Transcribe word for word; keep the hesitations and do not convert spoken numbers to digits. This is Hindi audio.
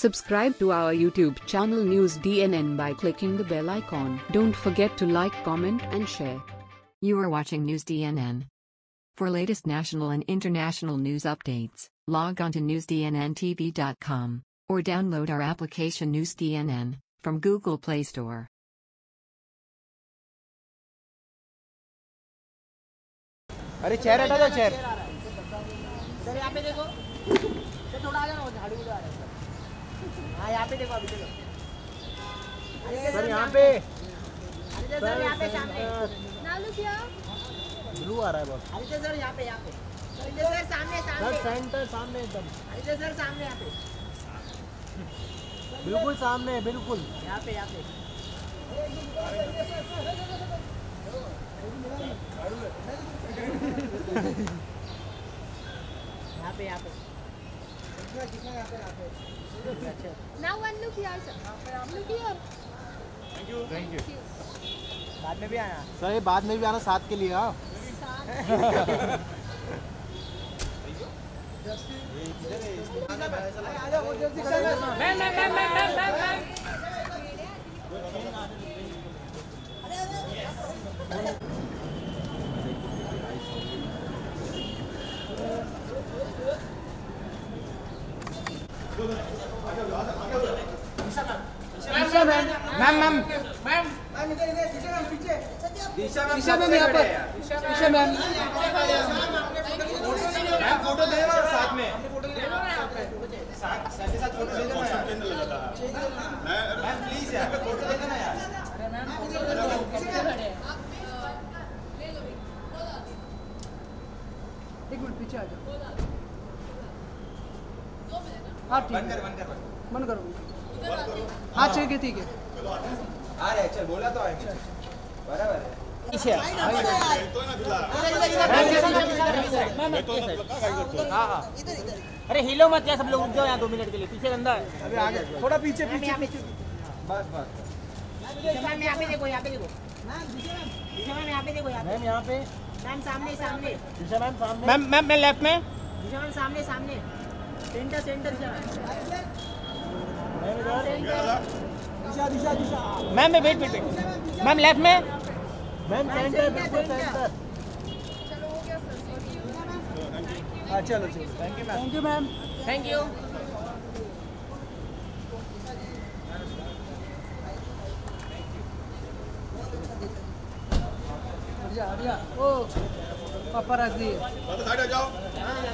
Subscribe to our YouTube channel News D N N by clicking the bell icon. Don't forget to like, comment and share. You are watching News D N N. For latest national and international news updates, log on to news d n n t v dot com or download our application News D N N from Google Play Store. अरे चेयर हटा दो चेयर। इधर यहाँ पे देखो, तो थोड़ा आ जाओ, झाड़ू उधर आ रहा है। हाँ यहाँ पे देखो, अभी देखो। सर यहाँ पे, अरे सर यहाँ पे सामने। नालू क्या? ब्लू आ रहा है बहुत। अरे सर यहाँ पे यहाँ पे। अरे सर सामने सामने। सर सेंटर सामने एकदम। अरे सर सामने यहाँ पे। बिल्कुल सामने बिल्कुल। यहाँ पे यहाँ पे। यहाँ पे यहाँ पे कितना यहाँ पे यहाँ पे Now one look here, sir. Look here. Thank you thank you. बाद में भी आना सर ये बाद में भी आना साथ के लिए। हाँ ma'am ma'am ma'am ma'am ma'am ma'am ma'am ma'am ma'am ma'am Disha ma'am यहाँ पर दिशा मैम मैम फोटो दे दो साथ में साथ साथ फोटो दे दो मैम प्लीज यार फोटो दे देना यार। अरे मैम फोटो दे दो। एक मिनट पीछे आ जाओ। हाँ ठीक बंद कर बंद कर बंद करो। हाँ ठीक है ठीक है। आ रहे चल बोला तो आएंगे बराबर है। पीछे हाँ हाँ अरे हिलो मत यार, सब लोग रुक जाओ यहाँ दो मिनट के लिए। पीछे गंदा है। अभी आगे थोड़ा पीछे पीछे बस बस। मैम यहाँ पे देखो, यहाँ पे देखो मैम, यहाँ पे देखो, मैम यहाँ पे मैम सामने सामने दिशा मैम सामने। मैम मैम मैं लेफ्ट में, दिशा मैम सामने सामने centre centre Disha Disha Disha ma'am मैं वेट वेट मैम लेफ्ट में मैम सेंटर बिल्कुल सेंटर। चलो हो गया सर। हाँ चलो चलो thank you ma'am. Thank you ma'am. Thank you. बढ़िया बढ़िया। ओ पापा राजी। साइड हो जाओ।